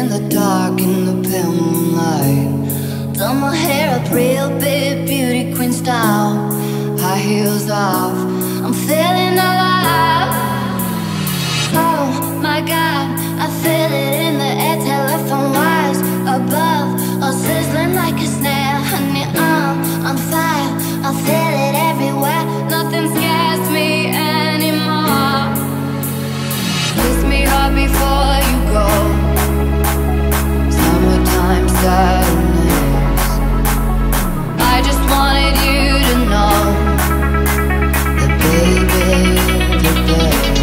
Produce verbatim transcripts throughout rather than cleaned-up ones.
in the dark in the pale moonlight. Done my hair up real big, beauty queen style. High heels off, I'm feeling alive. Oh my God, I feel it in the air, telephone wires above, all sizzling like a snare. Honey, I'm on fire, I feel it everywhere. Nothing scares me anymore. Kiss me hard before you go. Summertime sadness. I just wanted you to know that baby, you're the best.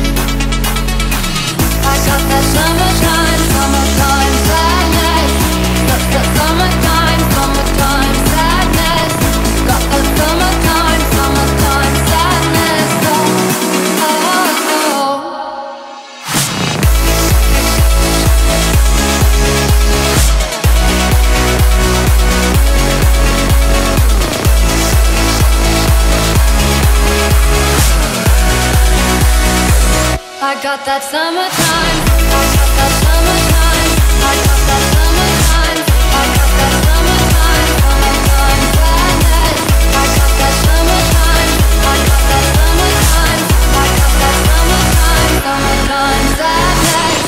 I got that summertime, summertime sadness. Got that summertime, summertime sadness. Got that summertime, summertime sadness. Oh, oh, oh. I got that summertime, I got that summertime, I got that summertime, I got that summertime, summertime sadness. I got that summertime, I got that summertime, I got that summertime, summertime sadness.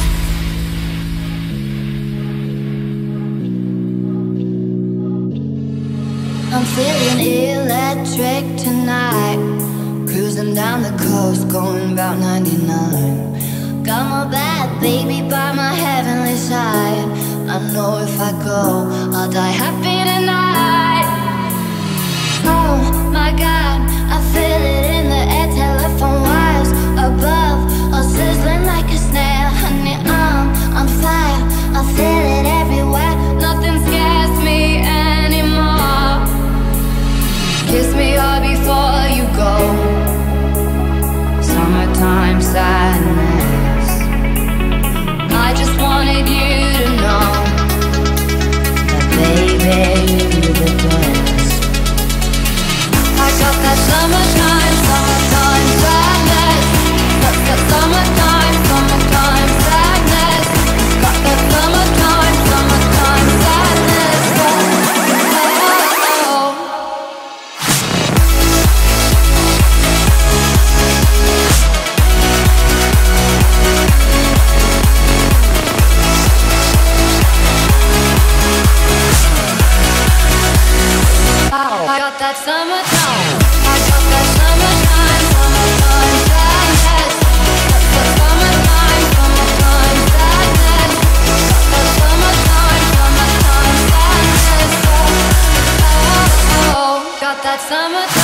I'm feeling electric tonight. Cruising down the coast, going about ninety-nine. Got my bad baby by my heavenly side. I know if I go, I'll die happy tonight. Oh my God, I feel it in the air, telephone wires above, all sizzling like a snare. Honey, I'm on fire, I feel it everywhere. Nothing scares me anymore. Kiss me hard before you go. Summertime sadness. I just wanted you to know that baby, you're the best. I got that summertime, summertime sadness. Got that summertime, summertime sadness. Got that summertime, summertime sadness. Oh, oh, oh. I got that summertime, I got that summertime, summertime sadness. Got that summertime, summertime sadness. Got that summertime, summertime sadness. Oh, oh, oh. Got that summertime.